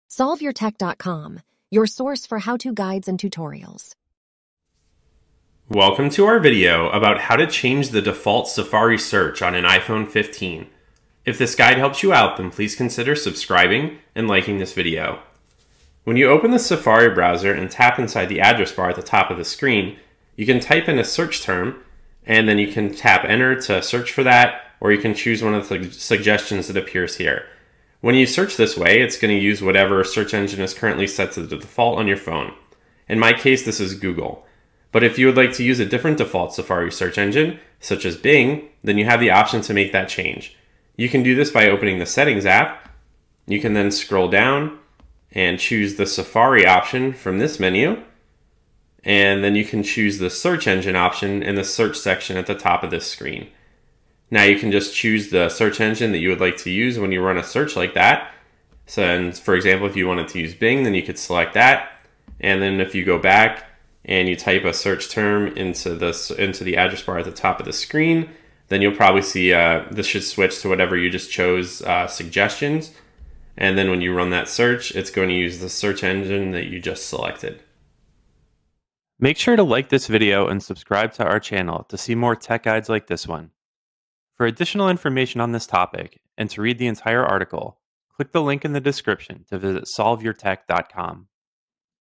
SolveYourTech.com, your source for how-to guides and tutorials. Welcome to our video about how to change the default Safari search on an iPhone 15. If this guide helps you out, then please consider subscribing and liking this video. When you open the Safari browser and tap inside the address bar at the top of the screen, you can type in a search term, and then you can tap enter to search for that, or you can choose one of the suggestions that appears here. When you search this way, it's going to use whatever search engine is currently set to the default on your phone. In my case, this is Google. But if you would like to use a different default Safari search engine, such as Bing, then you have the option to make that change. You can do this by opening the Settings app. You can then scroll down and choose the Safari option from this menu. And then you can choose the search engine option in the search section at the top of this screen. Now you can just choose the search engine that you would like to use when you run a search like that. So, and for example, if you wanted to use Bing, then you could select that. And then if you go back and you type a search term into the address bar at the top of the screen, then you'll probably see this should switch to whatever you just chose, suggestions. And then when you run that search, it's going to use the search engine that you just selected. Make sure to like this video and subscribe to our channel to see more tech guides like this one. For additional information on this topic and to read the entire article, click the link in the description to visit SolveYourTech.com.